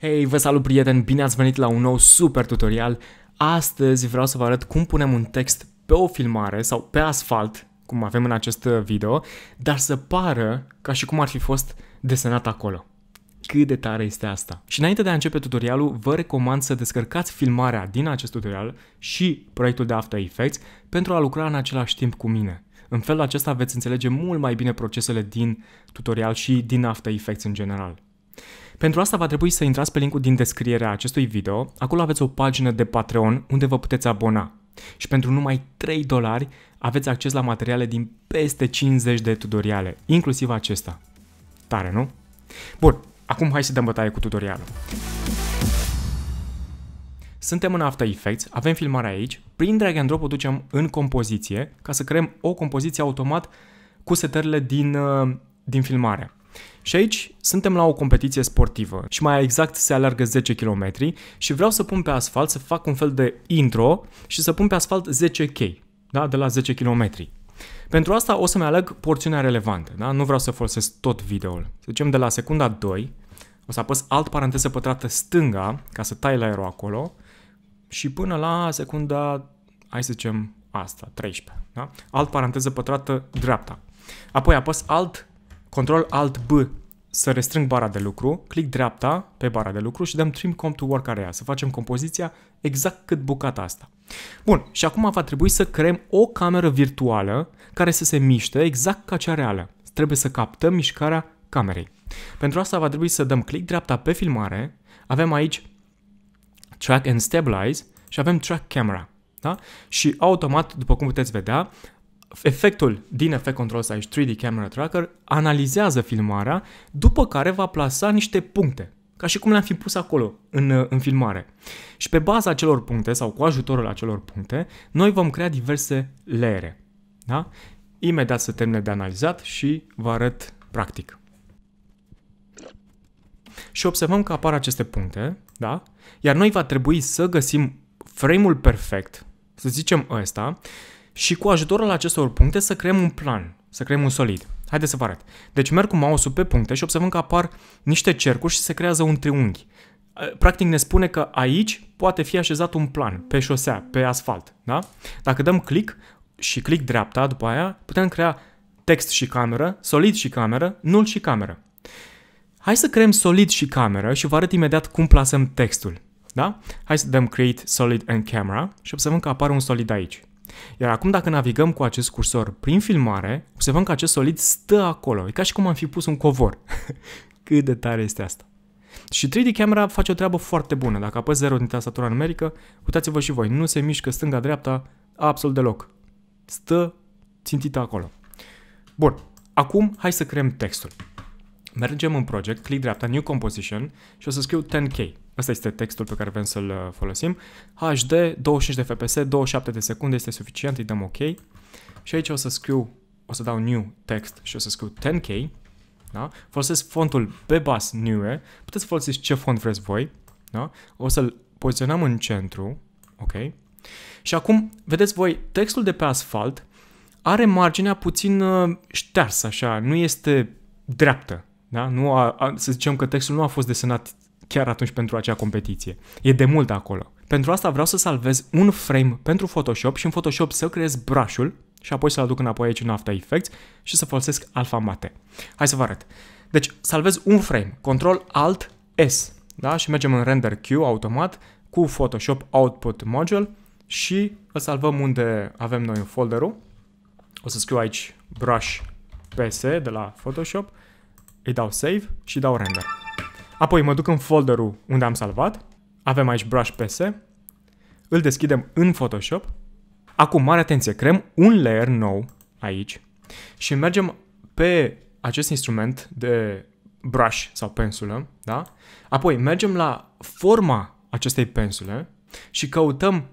Hei, vă salut prieteni, bine ați venit la un nou super tutorial. Astăzi vreau să vă arăt cum punem un text pe o filmare sau pe asfalt, cum avem în acest video, dar să pară ca și cum ar fi fost desenat acolo. Cât de tare este asta! Și înainte de a începe tutorialul, vă recomand să descărcați filmarea din acest tutorial și proiectul de After Effects pentru a lucra în același timp cu mine. În felul acesta veți înțelege mult mai bine procesele din tutorial și din After Effects în general. Pentru asta va trebui să intrați pe linkul din descrierea acestui video, acolo aveți o pagină de Patreon unde vă puteți abona. Și pentru numai $3 aveți acces la materiale din peste 50 de tutoriale, inclusiv acesta. Tare, nu? Bun, acum hai să dăm bătaie cu tutorialul. Suntem în After Effects, avem filmarea aici, prin drag and drop o ducem în compoziție ca să creăm o compoziție automat cu setările din filmare. Și aici suntem la o competiție sportivă și mai exact se alergă 10 km și vreau să pun pe asfalt, să fac un fel de intro și să pun pe asfalt 10K, da? De la 10 km. Pentru asta o să-mi aleg porțiunea relevantă, da? Nu vreau să folosesc tot videoul. Să zicem de la secunda 2, o să apăs alt paranteză pătrată stânga ca să tai laserul acolo și până la secunda, hai să zicem asta, 13, da? Alt paranteză pătrată dreapta. Apoi apăs Control Alt B să restrâng bara de lucru, click dreapta pe bara de lucru și dăm Trim Comp to Work Area, să facem compoziția exact cât bucata asta. Bun, și acum va trebui să creăm o cameră virtuală care să se miște exact ca cea reală. Trebuie să captăm mișcarea camerei. Pentru asta va trebui să dăm click dreapta pe filmare, avem aici Track and Stabilize și avem Track Camera. Da? Și automat, după cum puteți vedea, efectul din Effect Controls aici, 3D Camera Tracker, analizează filmarea, după care va plasa niște puncte, ca și cum le-am fi pus acolo, în filmare. Și pe baza acelor puncte, sau cu ajutorul acelor puncte, noi vom crea diverse layere. Da? Imediat să termine de analizat și vă arăt practic. Și observăm că apar aceste puncte, da? Iar noi va trebui să găsim frame-ul perfect, să zicem ăsta, și cu ajutorul acestor puncte să creăm un plan, să creăm un solid. Haideți să vă arăt. Deci merg cu mouse-ul pe puncte și observăm că apar niște cercuri și se creează un triunghi. Practic ne spune că aici poate fi așezat un plan, pe șosea, pe asfalt. Da? Dacă dăm click și click dreapta după aia, putem crea text și cameră, solid și cameră, null și cameră. Hai să creăm solid și cameră și vă arăt imediat cum plasăm textul. Da? Hai să dăm Create Solid and Camera și observăm că apare un solid aici. Iar acum dacă navigăm cu acest cursor prin filmare, observăm că acest solid stă acolo. E ca și cum am fi pus un covor. Cât de tare este asta. Și 3D Camera face o treabă foarte bună. Dacă apăs 0 din tastatura numerică, uitați-vă și voi, nu se mișcă stânga-dreapta absolut deloc. Stă țintită acolo. Bun, acum hai să creăm textul. Mergem în Project, click dreapta, New Composition și o să scriu 10K. Ăsta este textul pe care vrem să-l folosim. HD, 25 de fps, 27 de secunde este suficient, îi dăm OK. Și aici o să dau New Text și o să scriu 10K. Da? Folosesc fontul pe bas Neue. Puteți folosiți ce font vreți voi. Da? O să-l poziționăm în centru. OK. Și acum, vedeți voi, textul de pe asfalt are marginea puțin ștearsă, așa, nu este dreaptă. Da? Să zicem că textul nu a fost desenat chiar atunci pentru acea competiție. E de mult acolo. Pentru asta vreau să salvez un frame pentru Photoshop și în Photoshop să creez brush-ul și apoi să-l aduc înapoi aici în After Effects și să folosesc Alpha Mate. Hai să vă arăt. Deci salvez un frame, Control Alt S, da? Și mergem în Render Queue automat cu Photoshop Output Module și îl salvăm unde avem noi în folderul. O să scriu aici Brush PS de la Photoshop, îi dau Save și dau Render. Apoi mă duc în folderul unde am salvat, avem aici Brush PS, îl deschidem în Photoshop. Acum, mare atenție, creăm un layer nou aici și mergem pe acest instrument de brush sau pensulă, da? Apoi mergem la forma acestei pensule și căutăm,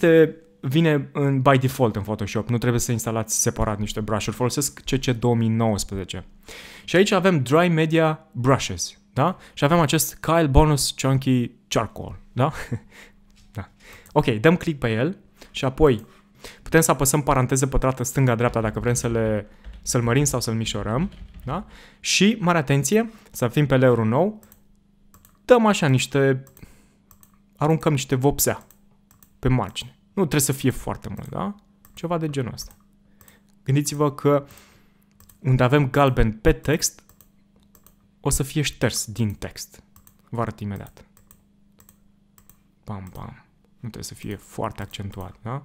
vine by default în Photoshop, nu trebuie să instalați separat niște brush-uri, folosesc CC 2019. Și aici avem Dry Media Brushes. Da? Și avem acest Kyle Bonus Chunky Charcoal. Da? Da. Ok, dăm click pe el și apoi putem să apăsăm paranteză pătrată stânga-dreapta dacă vrem să-l mărim sau să-l mișorăm. Da? Și, mare atenție, să fim pe layer-ul nou, dăm așa aruncăm niște vopsea pe margine. Nu trebuie să fie foarte mult, da? Ceva de genul ăsta. Gândiți-vă că unde avem galben pe text, o să fie șters din text. Vă arăt imediat. Pam, pam. Nu trebuie să fie foarte accentuat, da?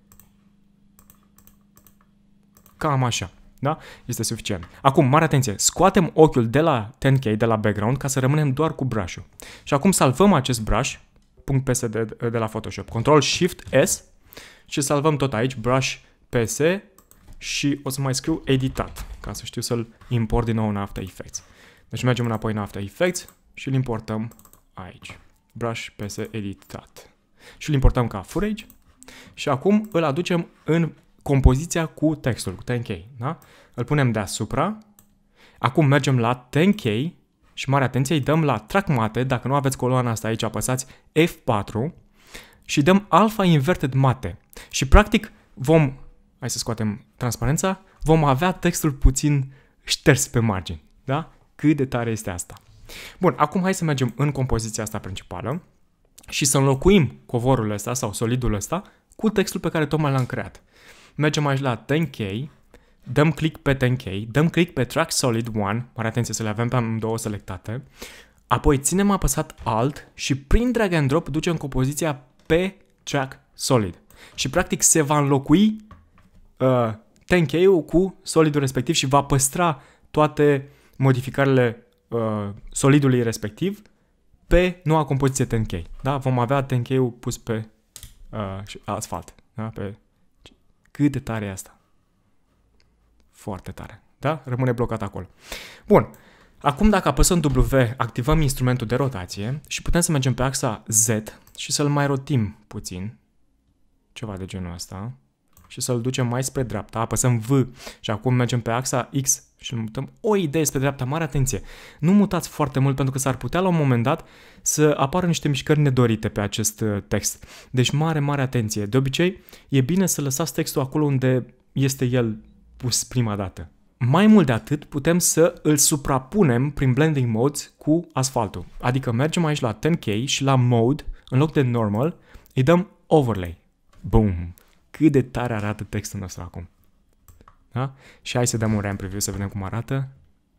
Cam așa, da? Este suficient. Acum, mare atenție, scoatem ochiul de la 10K, de la background, ca să rămânem doar cu brush-ul. Și acum salvăm acest brush, .psd de la Photoshop. Ctrl-Shift-S și salvăm tot aici, brush PS și o să mai scriu editat, ca să știu să-l import din nou în After Effects. Deci mergem înapoi în After Effects și îl importăm aici. Brush PS editat. Și îl importăm ca footage și acum îl aducem în compoziția cu textul, cu 10K, da? Îl punem deasupra. Acum mergem la 10K și mare atenție, îi dăm la track mate. Dacă nu aveți coloana asta aici, apăsați F4 și dăm alpha inverted mate. Și practic hai să scoatem transparența, vom avea textul puțin șters pe margini, da? Cât de tare este asta. Bun, acum hai să mergem în compoziția asta principală și să înlocuim covorul ăsta sau solidul ăsta cu textul pe care tocmai l-am creat. Mergem aici la 10K, dăm click pe 10K, dăm click pe Track Solid 1, mare atenție să le avem pe amândouă selectate, apoi ținem apăsat Alt și prin drag and drop ducem compoziția pe Track Solid. Și practic se va înlocui 10K-ul cu solidul respectiv și va păstra toate modificările solidului respectiv pe noua compoziție 10K. Da? Vom avea 10K-ul pus pe asfalt. Da? Cât de tare e asta? Foarte tare. Da? Rămâne blocat acolo. Bun. Acum dacă apăsăm W, activăm instrumentul de rotație și putem să mergem pe axa Z și să-l mai rotim puțin. Ceva de genul ăsta. Și să-l ducem mai spre dreapta. Apăsăm V și acum mergem pe axa X și îl mutăm o idee spre dreapta. Mare atenție! Nu mutați foarte mult pentru că s-ar putea la un moment dat să apară niște mișcări nedorite pe acest text. Deci mare atenție! De obicei e bine să lăsați textul acolo unde este el pus prima dată. Mai mult de atât putem să îl suprapunem prin blending modes cu asfaltul. Adică mergem aici la 10K și la mode, în loc de normal, îi dăm overlay. Boom! Cât de tare arată textul nostru acum. Da? Și hai să dăm un ramp preview să vedem cum arată.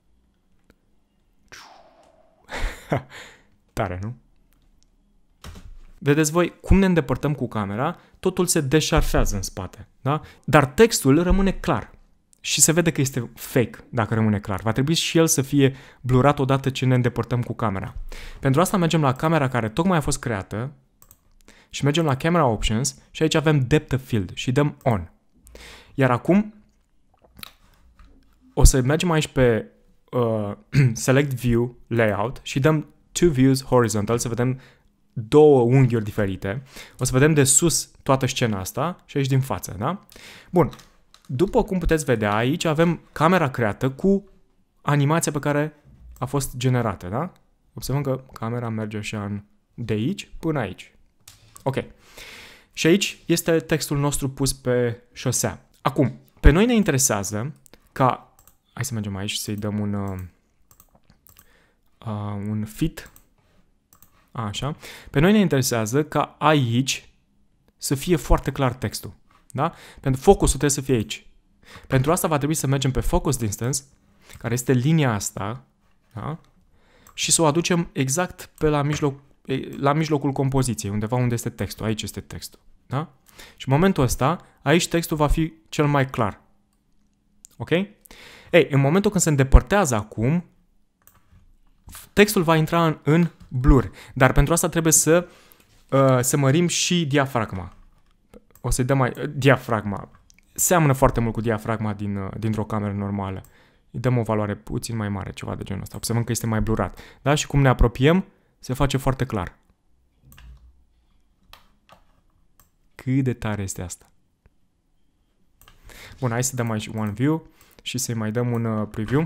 Tare, nu? Vedeți voi cum ne îndepărtăm cu camera, totul se deșarfează în spate. Da? Dar textul rămâne clar. Și se vede că este fake dacă rămâne clar. Va trebui și el să fie blurat odată ce ne îndepărtăm cu camera. Pentru asta mergem la camera care tocmai a fost creată și mergem la Camera Options și aici avem Depth of Field și dăm On. Iar acum o să mergem aici pe Select View Layout și dăm Two Views Horizontal să vedem două unghiuri diferite. O să vedem de sus toată scena asta și aici din față, da? Bun. După cum puteți vedea, aici avem camera creată cu animația pe care a fost generată, da? Observăm că camera merge așa de aici până aici. Ok. Și aici este textul nostru pus pe șosea. Acum, pe noi ne interesează ca... Hai să mergem aici să-i dăm un fit. Așa. Pe noi ne interesează ca aici să fie foarte clar textul. Da? Pentru focusul trebuie să fie aici. Pentru asta va trebui să mergem pe Focus Distance, care este linia asta, da? Și să o aducem exact pe la mijlocul compoziției, undeva unde este textul. Aici este textul. Da? Și în momentul ăsta, aici textul va fi cel mai clar. Ok? Ei, în momentul când se îndepărtează acum, textul va intra în blur. Dar pentru asta trebuie să mărim și diafragma. O să-i dăm mai... Diafragma. Seamănă foarte mult cu diafragma dintr-o cameră normală. Îi dăm o valoare puțin mai mare, ceva de genul ăsta. Observăm că este mai blurat. Da? Și cum ne apropiem, se face foarte clar. Cât de tare este asta. Bun, hai să dăm aici One View și să-i mai dăm un preview.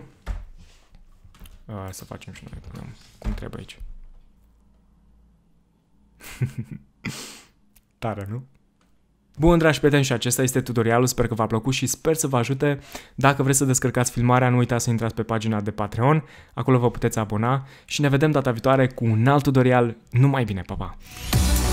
Să facem și noi cum trebuie aici. Tare, nu? Bun, dragi prieteni, și acesta este tutorialul, sper că v-a plăcut și sper să vă ajute. Dacă vreți să descărcați filmarea, nu uitați să intrați pe pagina de Patreon, acolo vă puteți abona și ne vedem data viitoare cu un alt tutorial. Numai bine, pa, pa!